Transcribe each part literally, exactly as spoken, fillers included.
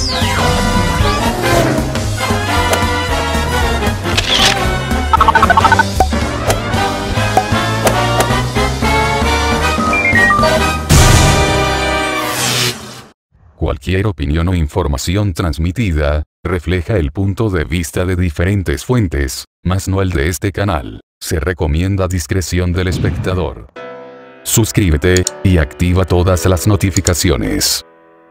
Cualquier opinión o información transmitida, refleja el punto de vista de diferentes fuentes, mas no el de este canal. Se recomienda discreción del espectador. Suscríbete, y activa todas las notificaciones.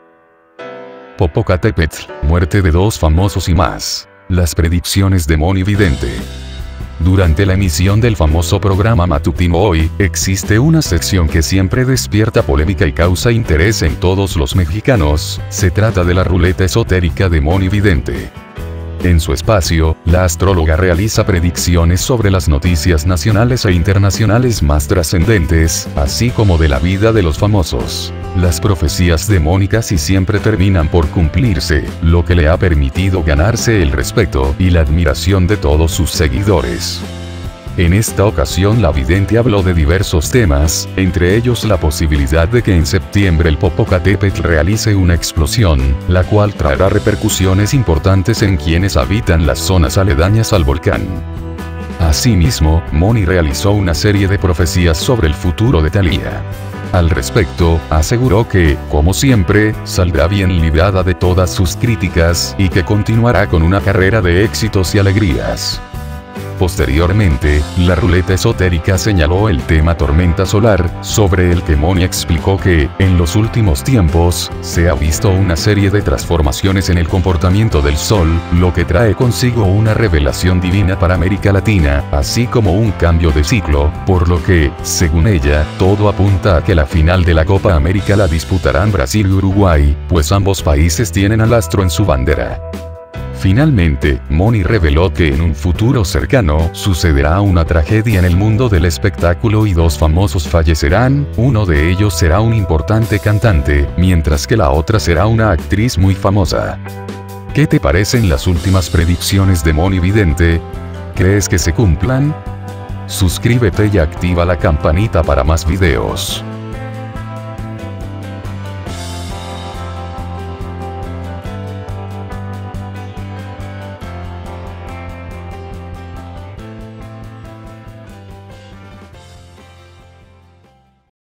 Popocatépetl, muerte de dos famosos y más. Las predicciones de Moni Vidente. Durante la emisión del famoso programa matutino Hoy, existe una sección que siempre despierta polémica y causa interés en todos los mexicanos. Se trata de la ruleta esotérica de Moni Vidente. En su espacio, la astróloga realiza predicciones sobre las noticias nacionales e internacionales más trascendentes, así como de la vida de los famosos. Las profecías de Moni casi siempre terminan por cumplirse, lo que le ha permitido ganarse el respeto y la admiración de todos sus seguidores. En esta ocasión la vidente habló de diversos temas, entre ellos la posibilidad de que en septiembre el Popocatépetl realice una explosión, la cual traerá repercusiones importantes en quienes habitan las zonas aledañas al volcán. Asimismo, Moni realizó una serie de profecías sobre el futuro de Thalía. Al respecto, aseguró que, como siempre, saldrá bien librada de todas sus críticas, y que continuará con una carrera de éxitos y alegrías. Posteriormente, la ruleta esotérica señaló el tema tormenta solar, sobre el que Moni explicó que, en los últimos tiempos, se ha visto una serie de transformaciones en el comportamiento del Sol, lo que trae consigo una revelación divina para América Latina, así como un cambio de ciclo, por lo que, según ella, todo apunta a que la final de la Copa América la disputarán Brasil y Uruguay, pues ambos países tienen al astro en su bandera. Finalmente, Moni reveló que en un futuro cercano, sucederá una tragedia en el mundo del espectáculo y dos famosos fallecerán, uno de ellos será un importante cantante, mientras que la otra será una actriz muy famosa. ¿Qué te parecen las últimas predicciones de Moni Vidente? ¿Crees que se cumplan? Suscríbete y activa la campanita para más videos.